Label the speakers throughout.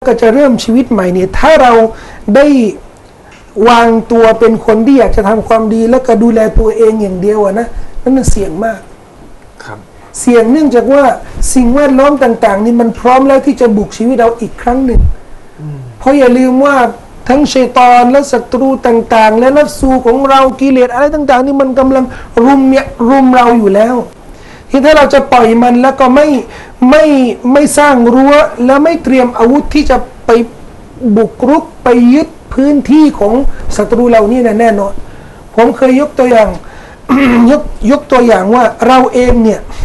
Speaker 1: ก็จะเริ่มชีวิตใหม่เนี่ยถ้าเราได้วางตัวเป็นคนที่อยากจะทำความดีแล้วก็ดูแลตัวเองอย่างเดียวนะนั่นมันเสี่ยงมาก
Speaker 2: ครับ
Speaker 1: เสี่ยงเนื่องจากว่าสิ่งแวดล้อมต่างๆนี่มันพร้อมแล้วที่จะบุกชีวิตเราอีกครั้งหนึ่งเพราะอย่าลืมว่าทั้งชัยฏอนและศัตรูต่างๆและนัฟซูของเรากิเลสอะไรต่างๆนี่มันกำลังรุมเราอยู่แล้วที่ถ้าเราจะปล่อยมันแล้วก็ไม่สร้างรั้วและไม่เตรียมอาวุธที่จะไปบุกรุกไปยึดพื้นที่ของศัตรูเรานี่แน่นอนผมเคยยกตัวอย่าง ยกตัวอย่างว่าเราเอง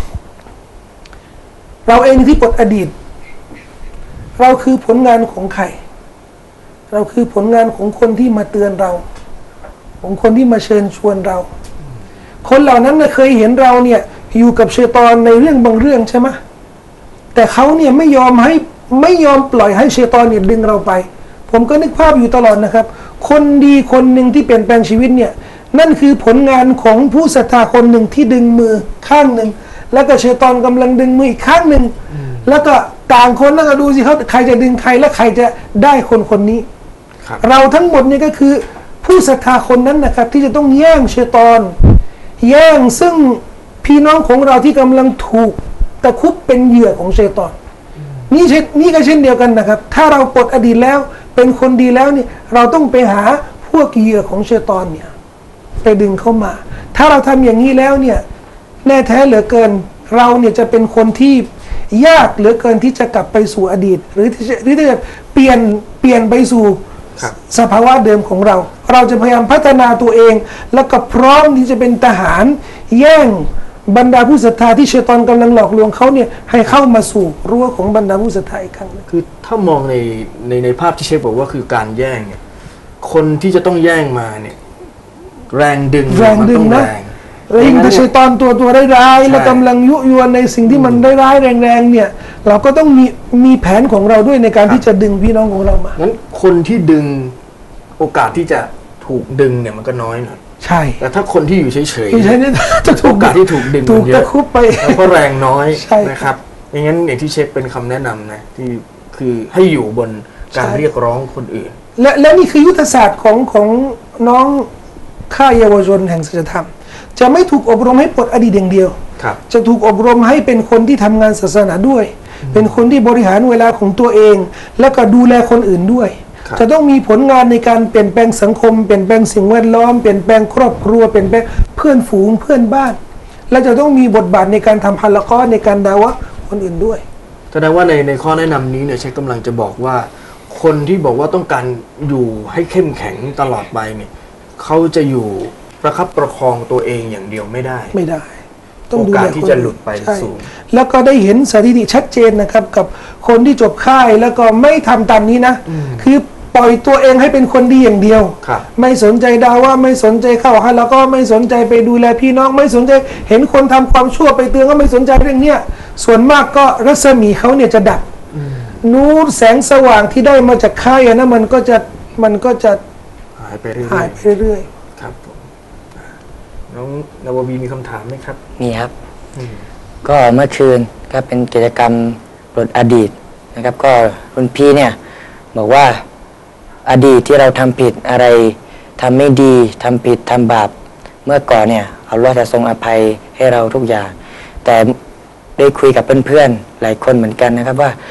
Speaker 1: ที่ปลดอดีตเราคือผลงานของใครเราคือผลงานของคนที่มาเตือนเราของคนที่มาเชิญชวนเราคนเหล่านั้นเคยเห็นเราเนี่ยอยู่กับชัยฏอนในเรื่องบางเรื่องใช่ไหมแต่เขาเนี่ยไม่ยอมปล่อยให้ชัยฏอนเนี่ยดึงเราไปผมก็นึกภาพอยู่ตลอดนะครับคนดีคนหนึ่งที่เปลี่ยนแปลงชีวิตเนี่ยนั่นคือผลงานของผู้ศรัทธาคนหนึ่งที่ดึงมือข้างหนึ่งแล้วก็ชัยฏอนกำลังดึงมืออีกข้างหนึ่งแล้วก็ต่างคนแล้วก็ดูสิเขาใครจะดึงใครและใครจะได้คนนี้เราทั้งหมดเนี่ยก็คือผู้ศรัทธาคนนั้นนะครับที่จะต้องแย่งชัยฏอนแย่งซึ่งพี่น้องของเราที่กำลังถูกตะคุบเป็นเหยื่อของชัยฏอนนี่ก็เช่นเดียวกันนะครับถ้าเราปลดอดีตแล้วเป็นคนดีแล้วเนี่ยเราต้องไปหาพวกเหยื่อของชัยฏอนเนี่ยไปดึงเข้ามาถ้าเราทำอย่างนี้แล้วเนี่ยแน่แท้เหลือเกินเราเนี่ยจะเป็นคนที่ยากเหลือเกินที่จะกลับไปสู่อดีตหรือที่จะเปลี่ยนไปสู่สภาวะเดิมของเราจะพยายามพัฒนาตัวเองแล้วก็พร้อมที่จะเป็นทหารแย่งบรรดาผู้ศรัทธาที่ชัยฏอนกำลังหลอกลวงเขาเนี่ยให้เข้ามาสู่รั้วของบรรดาผู้ศรัทธาอีกครั้งนึง
Speaker 2: คือถ้ามองในภาพที่เชฟบอกว่าคือการแย่งเนี่ยคนที่จะต้องแย่งมาเนี่ยแรงดึงมันต้องแรง
Speaker 1: ยิ่งถ้าชัยฏอนตัวร้ายๆและกำลังยุยวนในสิ่งที่มันร้ายแรงๆเนี่ยเราก็ต้องมีแผนของเราด้วยในการที่จะดึงพี่น้องของเรามา
Speaker 2: งั้นคนที่ดึงโอกาสที่จะถูกดึงเนี่ยมันก็น้อยหน่อย
Speaker 1: ใช่
Speaker 2: แต่ถ้าคนที่อยู่เฉย
Speaker 1: ๆจะถูก
Speaker 2: โอกาสที่ถูกดึง
Speaker 1: ถูก
Speaker 2: เยอะ
Speaker 1: ไป
Speaker 2: แล้วก็แรงน้อยนะครับอย่างนั้นอย่างที่เชฟเป็นคำแนะนำนะที่คือให้อยู่บนการเรียกร้องคนอื่น
Speaker 1: และนี่คือยุทธศาสตร์ของน้องค่ายเยาวชนแห่งศีลธรรมจะไม่ถูกอบรมให้ปลดอดีตอย่างเดียวจะถูกอบรมให้เป็นคนที่ทำงานศาสนาด้วยเป็นคนที่บริหารเวลาของตัวเองแล้วก็ดูแลคนอื่นด้วยจะต้องมีผลงานในการเปลี่ยนแปลงสังคมเปลี่ยนแปลงสิ่งแวดล้อมเปลี่ยนแปลงครอบครัวเปลี่ยนแปลงเพื่อนฝูงเพื่อนบ้านและจะต้องมีบทบาทในการทำฮาละกอในการดาวะคนอื่นด้วย
Speaker 2: แสดงว่าในข้อแนะนำนี้เนี่ยเชฟกำลังจะบอกว่าคนที่บอกว่าต้องการอยู่ให้เข้มแข็งตลอดไปเนี่ยเขาจะอยู่ประคับประคองตัวเองอย่างเดียวไม่ได้
Speaker 1: ต้องดู
Speaker 2: แลที่จะหลุดไปสูง
Speaker 1: แล้วก็ได้เห็นสถิติชัดเจนนะครับกับคนที่จบค่ายแล้วก็ไม่ทำตามนี้นะคือปล่อยตัวเองให้เป็นคนดีอย่างเดียวไม่สนใจดาว่าไม่สนใจเข้าฮะแล้วก็ไม่สนใจไปดูแลพี่น้องไม่สนใจเห็นคนทำความชั่วไปเตือนก็ไม่สนใจเรื่องเนี้ยส่วนมากก็รัศมีเขาเนี่ยจะดับนูรแสงสว่างที่ได้มาจากค่ายนะมันก็จะ
Speaker 2: หายไป
Speaker 1: เรื่อย
Speaker 2: ครับผมน้องนวบีมีคำถามไหมครับ
Speaker 3: มีครับก็เมื่อคืนก็เป็นกิจกรรมปลดอดีตนะครับก็รุ่นพี่เนี่ยบอกว่าอดีตที่เราทำผิดอะไรทำไม่ดีทำผิดทำบาปเมื่อก่อนเนี่ยอัลเลาะห์จะทรงอภัยให้เราทุกอย่างแต่ได้คุยกับเพื่อนๆหลายคนเหมือนกันนะครับว่า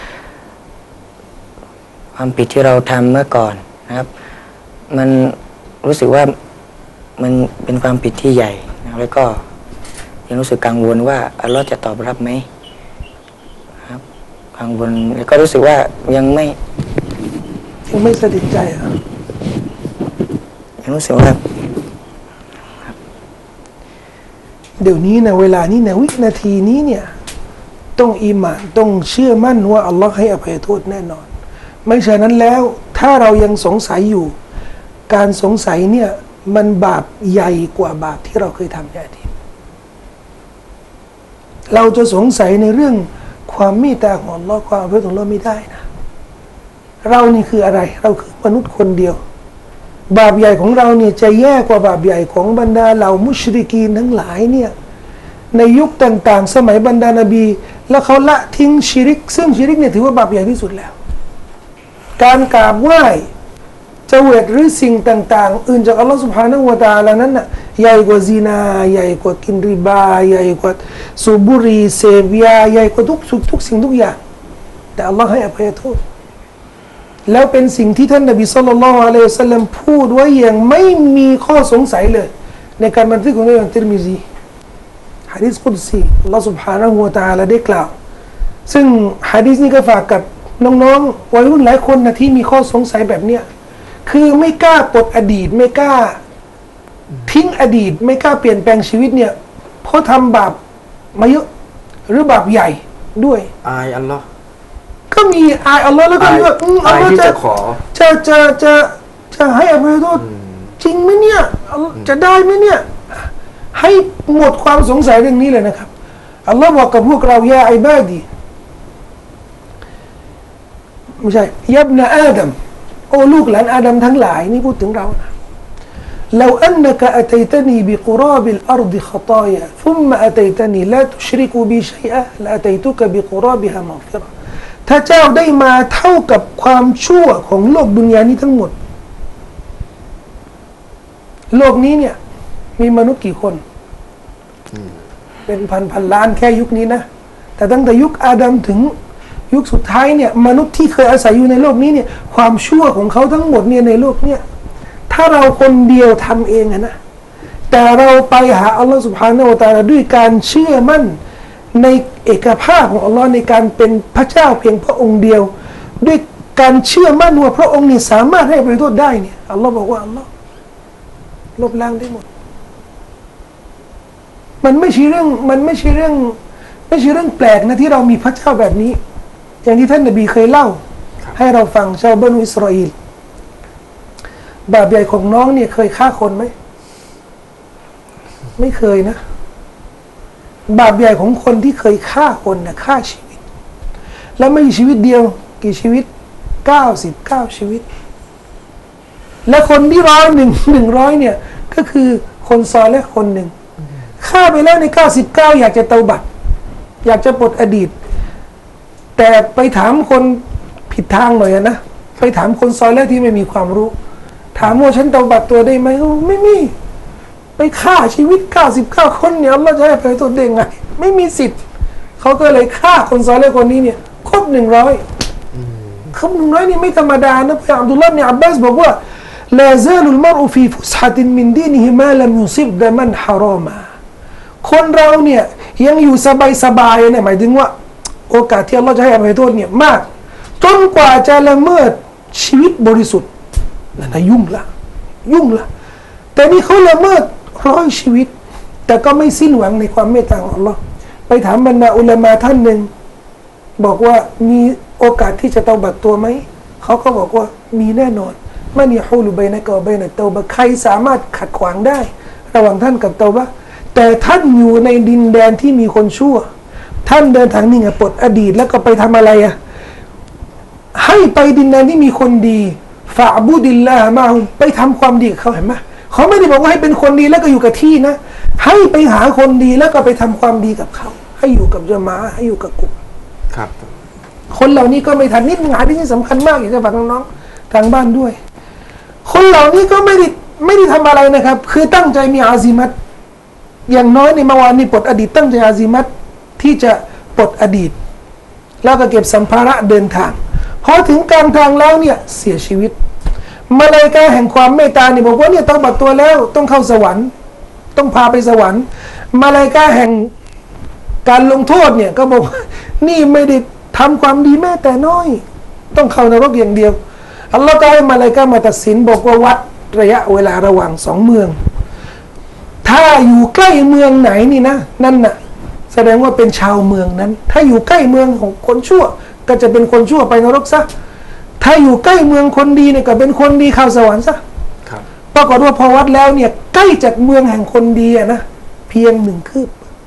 Speaker 3: ความผิดที่เราทำเมื่อก่อนนะครับมันรู้สึกว่ามันเป็นความผิดที่ใหญ่นะแล้วก็ยังรู้สึกกังวลว่าอัลเลาะห์จะตอบรับไหมครับกังวลแล้วก็รู้สึกว่ายังไม่
Speaker 1: สนิทใจ
Speaker 3: ยังรู้สึกว่า
Speaker 1: เดี๋ยวนี้นะเวลานี้นะวินาทีนี้เนี่ยต้องอีหม่านต้องเชื่อมั่นว่าอัลลอฮ์ให้อภัยโทษแน่นอนไม่เช่นนั้นแล้วถ้าเรายังสงสัยอยู่การสงสัยเนี่ยมันบาปใหญ่กว่าบาปที่เราเคยทำในอดีตเราจะสงสัยในเรื่องความเมตตาของอัลลอฮ์ความอภัยของอัลลอฮ์ไม่ได้นะเรานี่คืออะไรเราคือมนุษย์คนเดียวบาปใหญ่ของเราเนี่ยจะแย่กว่าบาปใหญ่ของบรรดาเหล่ามุชริกีนทั้งหลายเนี่ยในยุคต่างๆสมัยบรรดานบีแล้วเขาละทิ้งชิริกซึ่งชิริกเนี่ยถือว่าบาปใหญ่ที่สุดแล้วการกราบไหว้เจเวตหรือสิ่งต่างๆอื่นจากอัลลอฮฺ سبحانه และ تعالى นั้นน่ะใหญ่กว่าซินาใหญ่กว่ากินริบาใหญ่กว่าสูบบุหรี่เสพยาใหญ่กว่าทุกสิ่งทุกอย่างแต่อัลลอฮ์ให้อภัยโทษแล้วเป็นสิ่งที่ท่านนบีศ็อลลัลลอฮุอะลัยฮิวะซัลลัมพูดไว้อย่างไม่มีข้อสงสัยเลยในการบันทึกของอิหม่ามติรมิซีหะดีษกุดซีอัลลอฮ์ سبحانه และ تعالى ได้กล่าวซึ่งหะดีษนี้ก็ฝากกับน้องๆวัยรุ่นหลายคนนะที่มีข้อสงสัยแบบเนี้ยคือไม่กล้าปลดอดีตไม่กล้าทิ้งอดีตไม่กล้าเปลี่ยนแปลงชีวิตเนี่ยเพราะทำบาปมาเยอะหรือบาปใหญ่ด้วย
Speaker 2: อายอัลลอฮ์
Speaker 1: ก็มีอายอัลลอฮ์แล้วก็มีว่า
Speaker 2: อายที่จะขอ
Speaker 1: จะให้อภัยโทษจริงไหมเนี่ยจะได้ไหมเนี่ยให้หมดความสงสัยเรื่องนี้เลยนะครับอัลลอฮ์บอกกับพวกเรายาอิบาดีไม่ใช่ยับนะอาดัมโอ้ลูกหลานอาดัมทั้งหลายนี่พูดถึงเรานะلو أنك أتيتني بقراب الأرض خطايا ثم أتيتني لا تشرك بي شيئا لأتيتك بقرابها مغفرة ถ้าเจ้าได้มาเท่ากับความชั่วของโลกดุนยานี้ทั้งหมดโลกนี้เนี่ยมีมนุษย์กี่คนเป็นพันล้านแค่ยุคนี้นะแต่ตั้งแต่ยุคอาดัมถึงยุคสุดท้ายเนี่ยมนุษย์ที่เคยอาศัยอยู่ในโลกนี้เนี่ยความชั่วของเขาทั้งหมดเนี่ยในโลกเนี่ยถ้าเราคนเดียวทำเองนะแต่เราไปหาอัลลอฮฺ سبحانه และ تعالى ด้วยการเชื่อมั่นในเอกภาพของอัลลอฮ์ในการเป็นพระเจ้าเพียงพระองค์เดียวด้วยการเชื่อมั่นว่าพระองค์นี่สามารถให้อภัยโทษได้เนี่ยอัลลอฮ์บอกว่าอัลลอฮ์ลบล้างได้หมดมันไม่ใช่เรื่องแปลกนะที่เรามีพระเจ้าแบบนี้อย่างที่ท่านนบีเคยเล่าให้เราฟังชาวบานูอิสราเอลบาปใหญ่ของน้องเนี่ยเคยฆ่าคนไหมไม่เคยนะบาปใหญ่ของคนที่เคยฆ่าคนนะฆ่าชีวิตแล้วไม่ใช่ชีวิตเดียวกี่ชีวิต99ชีวิตและคนที่100เนี่ยก็คือคนซอลิห์คนหนึ่งฆ่าไปแล้วใน99อยากจะเตาบัตอยากจะปลดอดีตแต่ไปถามคนผิดทางหน่อยนะไปถามคนซอลิห์ที่ไม่มีความรู้ถามว่าฉันเตาบัตตัวได้ไหมไม่มีไปฆ่าชีวิต99คนเนี่ยอัลเลาะห์จะให้อภัยโทษได้ไงไม่มีสิทธิ์เขาก็เลยฆ่าคนซอลิห์คนนี้เนี่ยครบ100ครบ100นี่ไม่ธรรมดานะพระอับดุลลาห์อิบนุอับบาสบอกว่าลาซาลุลมารอุฟีฟุสฮะตินมินดีนิฮิมาลัมยุซิบดะมันฮารอมาคนเราเนี่ยยังอยู่สบายๆเนี่ยหมายถึงว่าโอกาสที่อัลเลาะห์จะให้อภัยโทษเนี่ยมากจนกว่าจะละเมิดชีวิตบริสุทธิ์นั่นยุ่งละแต่นี่เขาละเมิด100ชีวิตแต่ก็ไม่สิ้นหวังในความเมตตาของอัลเลาะห์ไปถามบรรดาอุลามะท่านหนึ่งบอกว่ามีโอกาสที่จะเตาบัตตัวไหมเขาก็บอกว่ามีแน่นอนมันยะฮูลุบัยนะกะวะบัยนะเตาบะใครสามารถขัดขวางได้ระหว่างท่านกับเตาบะแต่ท่านอยู่ในดินแดนที่มีคนชั่วท่านเดินทางนี่ไงปลดอดีตแล้วก็ไปทำอะไรอ่ะให้ไปดินแดนที่มีคนดีฟะอ์บุดิลลาฮ์มาฮุมไปทำความดีกับเขาเห็นไหมเขาไม่ได้บอกว่าให้เป็นคนดีแล้วก็อยู่กับที่นะให้ไปหาคนดีแล้วก็ไปทำความดีกับเขาให้อยู่กับญะมาอะห์ให้อยู่กับกลุ่ม
Speaker 2: ครับ
Speaker 1: คนเหล่านี้ก็ไม่ทันนิดหาที่สำคัญมากอยากจะฝากน้องๆทางบ้านด้วยคนเหล่านี้ก็ไม่ได้ทำอะไรนะครับคือตั้งใจมีอาซิมัตอย่างน้อยในเมื่อวานนี้ปลดอดีตตั้งใจอาซิมัตที่จะปลดอดีตแล้วก็เก็บสัมภาระเดินทางพอถึงกลางทางแล้วเนี่ยเสียชีวิตมาลาอิกะห์แห่งความเมตตาเนี่ยบอกว่าเนี่ยต้องบัดตัวแล้วต้องเข้าสวรรค์ต้องพาไปสวรรค์มาลาอิกะห์แห่งการลงโทษเนี่ยก็บอกนี่ไม่ได้ทำความดีแม้แต่น้อยต้องเข้านรกอย่างเดียวอัลลอฮฺก็ให้มาลาอิกะห์มาตัดสินบอกว่าวัดระยะเวลาระหว่าง2เมืองถ้าอยู่ใกล้เมืองไหนนี่นะนั่นน่ะแสดงว่าเป็นชาวเมืองนั้นถ้าอยู่ใกล้เมืองของคนชั่วก็จะเป็นคนชั่วไปนรกซะถ้าอยู่ใกล้เมืองคนดีเนี่ยก็เป็นคนดีเข้าสวรรค์ซะปรากฏว่าพอวัดแล้วเนี่ยใกล้จากเมืองแห่งคนดีนะเพียง1 คืบ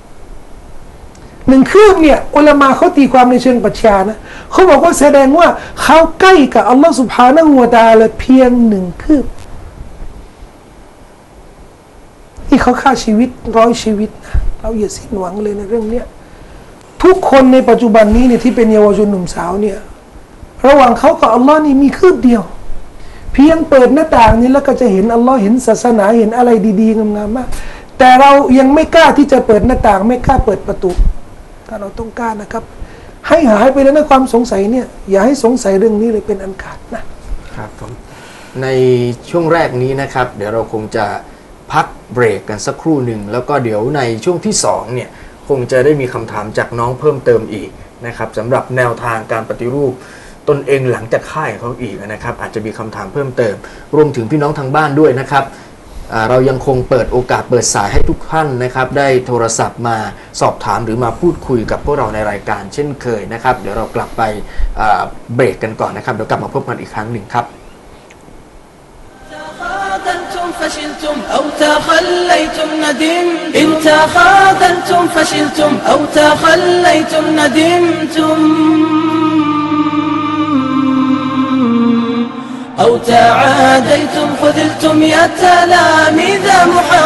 Speaker 1: เนี่ยอุลามะเขาตีความในเชิงปรัชญานะเขาบอกว่าแสดงว่าเขาใกล้กับอัลลอฮฺซุบฮานะฮูวะตะอาลาเพียง1 คืบที่เขาฆ่าชีวิต100 ชีวิตนะเราอย่าสิ้นหวังเลยในเรื่องเนี้ยทุกคนในปัจจุบันนี้เนี่ยที่เป็นเยาวชนหนุ่มสาวเนี่ยระหว่างเขากับอัลลอฮ์นี่มีคืบเดียว เพียงเปิดหน้าต่างนี้แล้วก็จะเห็นอัลลอฮ์เห็นศาสนาเห็นอะไรดีๆงามๆมากแต่เรายังไม่กล้าที่จะเปิดหน้าต่างไม่กล้าเปิดประตูถ้าเราต้องกล้านะครับ ให้หายไปแล้วนะความสงสัยเนี่ยอย่าให้สงสัยเรื่องนี้เลยเป็นอันขาดนะครับ
Speaker 2: ผมในช่วงแรกนี้นะครับเดี๋ยวเราคงจะพักเบรกกันสักครู่หนึ่งแล้วก็เดี๋ยวในช่วงที่2เนี่ยคงจะได้มีคำถามจากน้องเพิ่มเติมอีกนะครับสำหรับแนวทางการปฏิรูปตนเองหลังจากค่ายเขาอีกนะครับอาจจะมีคำถามเพิ่มเติมรวมถึงพี่น้องทางบ้านด้วยนะครับเรายังคงเปิดโอกาสเปิดสายให้ทุกท่านนะครับได้โทรศัพท์มาสอบถามหรือมาพูดคุยกับพวกเราในรายการเช่นเคยนะครับเดี๋ยวเรากลับไปเบรกกันก่อนนะครับเดี๋ยวกลับมาพบกันอีกครั้งหนึ่งครับ
Speaker 4: فشلتم أو تخليتم ندمتم إن تخاذلتم فشلتم أو تخليتم ندمتم أو تعاديتم خذلتم يا تلاميذ محمد